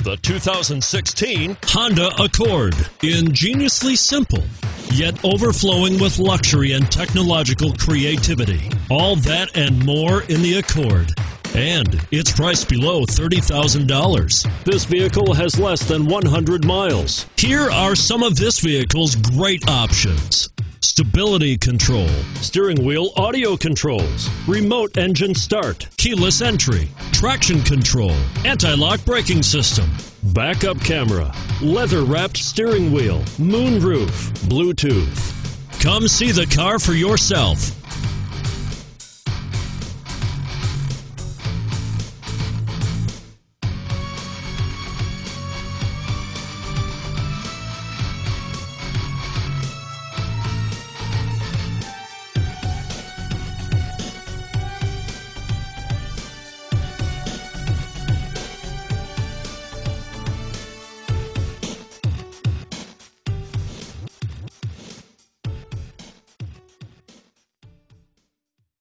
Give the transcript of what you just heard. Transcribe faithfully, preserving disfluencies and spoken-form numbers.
The two thousand sixteen Honda Accord. Ingeniously simple, yet overflowing with luxury and technological creativity. All that and more in the Accord. And it's priced below thirty thousand dollars. This vehicle has less than one hundred miles. Here are some of this vehicle's great options: stability control, Steering wheel audio controls, remote engine start, keyless entry, traction control, anti-lock braking system, backup camera, leather-wrapped steering wheel, moonroof, Bluetooth. Come see the car for yourself.